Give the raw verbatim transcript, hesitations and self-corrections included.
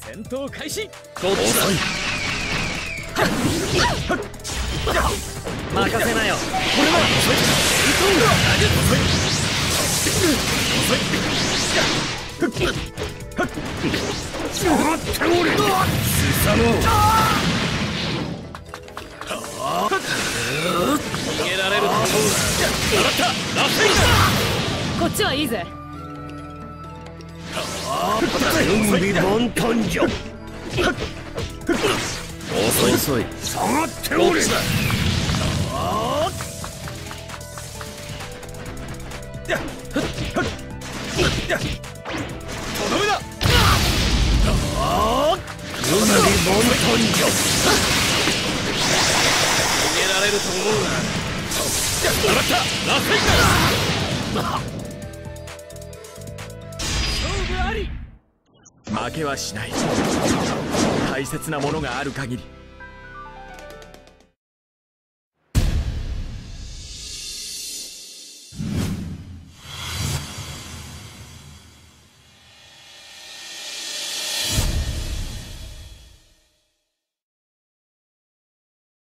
戦闘開始。 どっちだ。任せなよ。これな。下がっておれ。すさも逃げられると思う。習ったラフェイこっちはいいぜ。 準備万端じゃ。遅い遅い。下がっておれ。とどめだ。準備万端じゃ。逃げられると思うな。習ったラフェイ勝負あり。負けはしない。大切なものがある限り